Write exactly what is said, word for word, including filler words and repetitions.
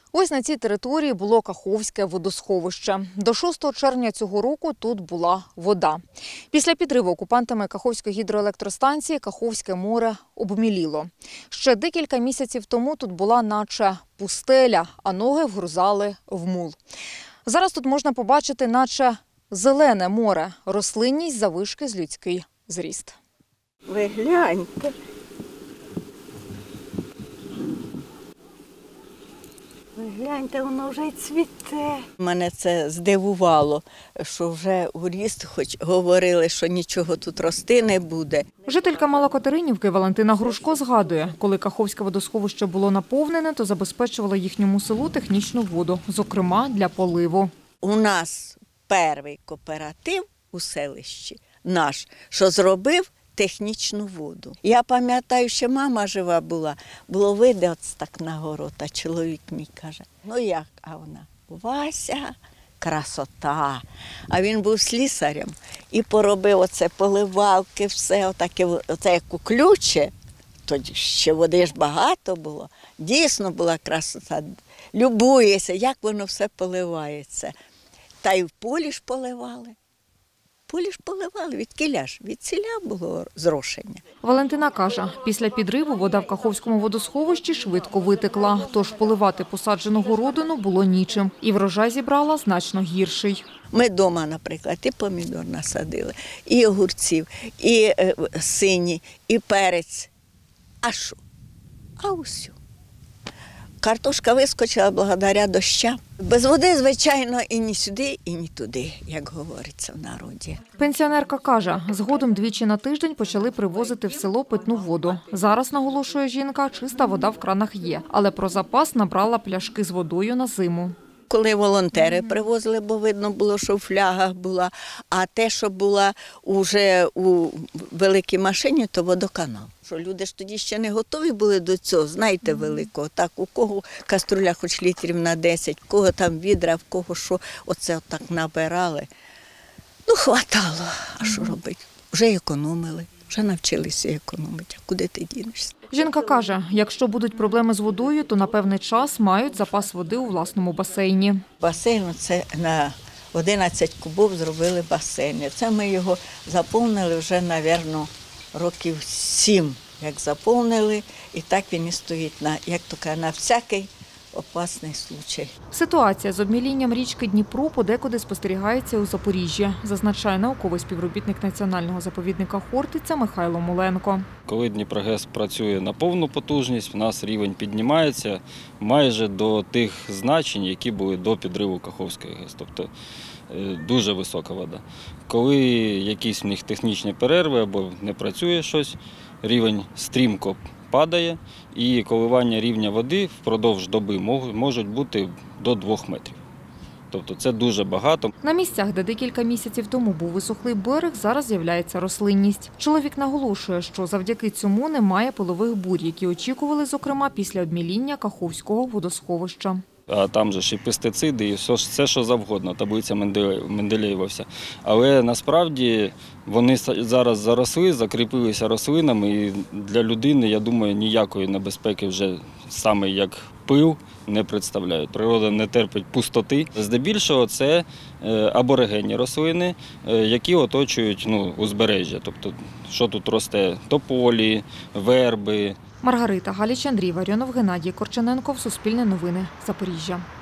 Ось на цій території було Каховське водосховище. До шостого червня цього року тут була вода. Після підриву окупантами Каховської гідроелектростанції Каховське море обміліло. Ще декілька місяців тому тут була наче пустеля, а ноги вгрузали в мул. Зараз тут можна побачити наче зелене море, рослинність заввишки з людський зріст. Ви гляньте. Ви гляньте, воно вже й цвіте. Мене це здивувало, що вже у ріст, хоч говорили, що нічого тут рости не буде. Жителька Малокатеринівки Валентина Грушко згадує, коли Каховське водосховище було наповнене, то забезпечувало їхньому селу технічну воду, зокрема для поливу. У нас перший кооператив у селищі наш, що зробив технічну воду. Я пам'ятаю, що мама жива була, було видно от так на город, а чоловік мій каже, ну як, а вона, Вася, красота. А він був слісарем і поробив оце поливалки, все, отаке, оце як у ключі, тоді ще води ж багато було, дійсно була красота, любуєшся, як воно все поливається. Та й в полі ж поливали. Полі ж поливали, від кіля ж, від ціля було зрошення. Валентина каже, після підриву вода в Каховському водосховищі швидко витекла, тож поливати посаджену городину було нічим. І врожай зібрала значно гірший. Ми вдома, наприклад, і помідор насадили, і огурців, і е, сині, і перець. А що? А усю. Картошка вискочила благодаря дощам. Без води, звичайно, і ні сюди, і ні туди, як говориться в народі. Пенсіонерка каже, згодом двічі на тиждень почали привозити в село питну воду. Зараз, наголошує жінка, чиста вода в кранах є, але про запас набрала пляшки з водою на зиму. Коли волонтери привозили, бо видно було, що в флягах була, а те, що була вже у великій машині, то водоканал. Що люди ж тоді ще не готові були до цього, знаєте, великого. Так, у кого каструля хоч літрів на десять, у кого там відра, в кого що, оце отак набирали. Ну, хватало, а що робити? Вже економили, вже навчилися економити, а куди ти дінешся? Жінка каже, якщо будуть проблеми з водою, то на певний час мають запас води у власному басейні. Басейн – це на одинадцять кубів зробили басейн. Це ми його заповнили вже, мабуть, років сім, як заповнили. І так він і стоїть, на, як то кажуть, на всякий опасний случай. Ситуація з обмілінням річки Дніпро подекуди спостерігається у Запоріжжі, зазначає науковий співробітник Національного заповідника Хортиця Михайло Муленко. Коли Дніпрогес працює на повну потужність, у нас рівень піднімається майже до тих значень, які були до підриву Каховської ГЕС, тобто дуже висока вода. Коли якісь в них технічні перерви або не працює щось, рівень стрімко падає, і коливання рівня води впродовж доби можуть бути до двох метрів. Тобто це дуже багато. На місцях, де декілька місяців тому був висохлий берег, зараз з'являється рослинність. Чоловік наголошує, що завдяки цьому немає полових бурь, які очікували, зокрема, після обміління Каховського водосховища. А там же ж і пестициди, і все, все що завгодно, таблиця Менделєєва вся. Але насправді вони зараз заросли, закріпилися рослинами, і для людини, я думаю, ніякої небезпеки вже саме як пил не представляють. Природа не терпить пустоти. Здебільшого це аборигенні рослини, які оточують ну, узбережжя. Тобто, що тут росте? Тополі, верби. Маргарита Галіч, Андрій Варіонов, Геннадій Корчененков, Суспільне новини, Запоріжжя.